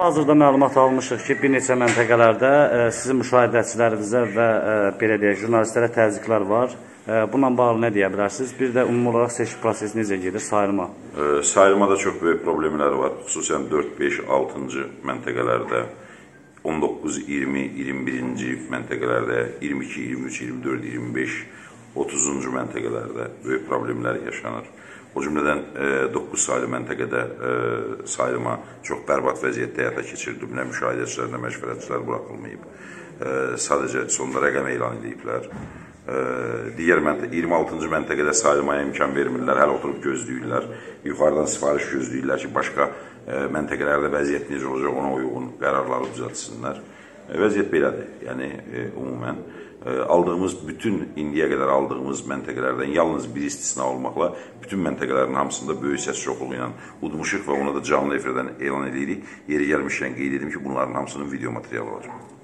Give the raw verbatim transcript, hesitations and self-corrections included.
Hazırda məlumat almışıq ki, bir neçə məntəqələrdə sizin müşahidəçilərinizə və belə deyək, jurnalistlərə təzyiqlər var. Bununla bağlı nə deyə bilərsiniz? Bir də ümumi olaraq seçki prosesi necə gedir, sayılma? E, sayılmada çox böyük problemlər var. Xüsusən dörd, beş, altıncı məntəqələrdə, on doqquz, iyirmi, iyirmi birinci məntəqələrdə, iyirmi iki, iyirmi üç, iyirmi dörd, iyirmi beş, otuzuncu məntəqələrdə böyük problemlər yaşanır. O cümlədən e, doqquz sayılı məntəqədə e, sayılma çox bərbad vəziyyətdə həyata keçirilib. Nə müşahidəçilər, nə məşvərətçilər buraxılmayıb. E, sadəcə sonda rəqəm elan ediblər. E, digər məntəqə, iyirmi altıncı məntəqədə sayılmaya imkan vermirlər, hələ oturub gözləyirlər. Yuxarıdan sifariş gözləyirlər ki, başqa e, məntəqələrdə vəziyyət necə olacaq, ona uyğun qərarları düzəltsinlər. E, vəziyyət belədir. Yəni, e, umumən e, aldığımız bütün, indiyə qədər aldığımız məntəqələrdən yalnız bir istisna olmaqla bütün məntəqələrin hamısında böyük səs çoxluğu ilə udmuşuq və ona da canlı efirdən elan edirik. Yeri gəlmişkən qeyd edim ki, bunların hamısının video materialı var.